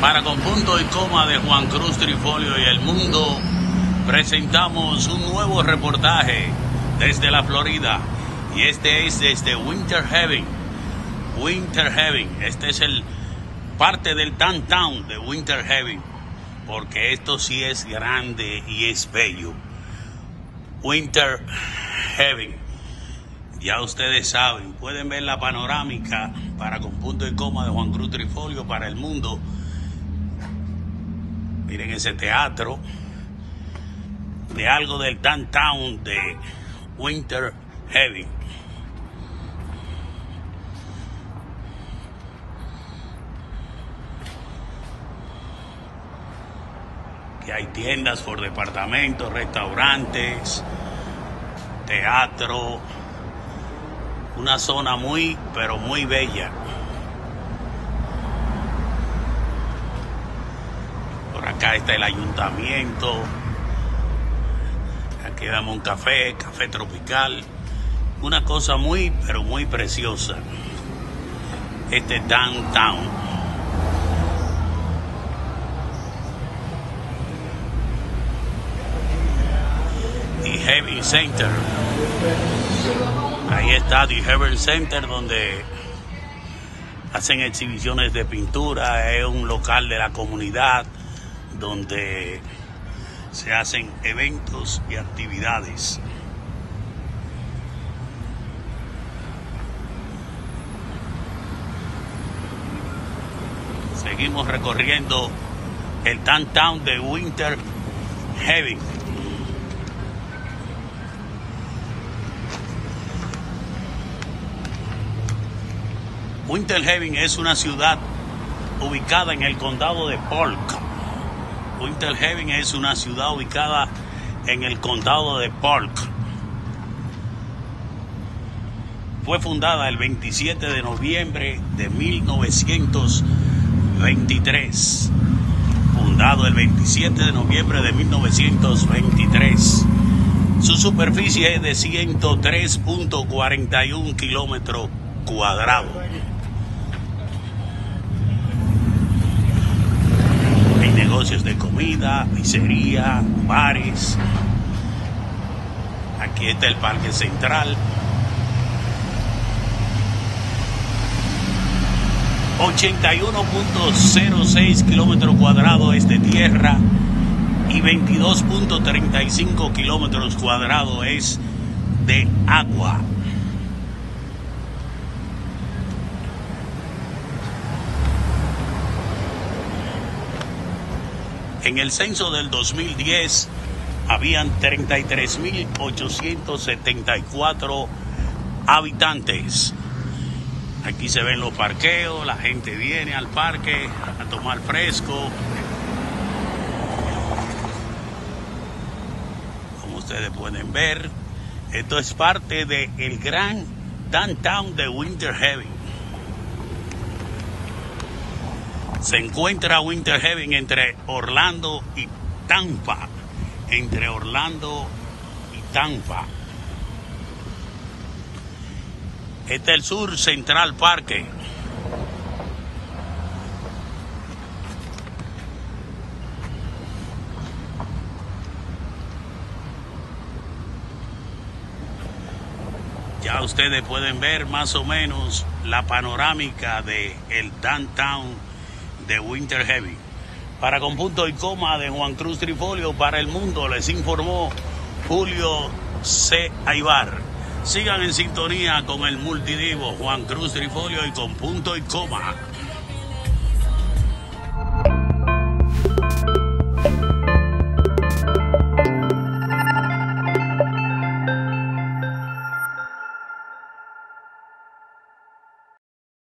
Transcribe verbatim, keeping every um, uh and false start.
Para Con Punto y Coma de Juan Cruz Trifolio y El Mundo, presentamos un nuevo reportaje desde la Florida. Y este es desde Winter Haven. Winter Haven. Este es el parte del downtown de Winter Haven, porque esto sí es grande y es bello. Winter Haven. Ya ustedes saben, pueden ver la panorámica para Con Punto y Coma de Juan Cruz Trifolio para El Mundo. Miren ese teatro de algo del downtown de Winter Haven. Que hay tiendas por departamentos, restaurantes, teatro, una zona muy, pero muy bella. Por acá está el ayuntamiento. Aquí damos un café, café tropical. Una cosa muy, pero muy preciosa. Este downtown. Y Haven Center. Ahí está The Haven Center, donde hacen exhibiciones de pintura. Es un local de la comunidad donde se hacen eventos y actividades. Seguimos recorriendo el downtown de Winter Haven. Winter Haven es una ciudad ubicada en el condado de Polk. Winter Haven es una ciudad ubicada en el condado de Polk. Fue fundada el veintisiete de noviembre de mil novecientos veintitrés. Fundado el veintisiete de noviembre de mil novecientos veintitrés. Su superficie es de ciento tres punto cuarenta y uno kilómetros cuadrados. Hay negocios de comida, pizzería, bares. Aquí está el Parque Central. ochenta y uno punto cero seis kilómetros cuadrados es de tierra y veintidós punto treinta y cinco kilómetros cuadrados es de agua. En el censo del dos mil diez habían treinta y tres mil ochocientos setenta y cuatro habitantes. Aquí se ven los parqueos, la gente viene al parque a tomar fresco. Como ustedes pueden ver, esto es parte del gran downtown de Winter Haven. Se encuentra Winter Haven entre Orlando y Tampa. Entre Orlando y Tampa. Este es el Sur Central Parque. Ya ustedes pueden ver más o menos la panorámica de el downtown de Winter Haven. Para Con Punto y Coma de Juan Cruz Trifolio para El Mundo, les informó Julio C. Aybar. Sigan en sintonía con el multidivo Juan Cruz Trifolio y Con Punto y Coma.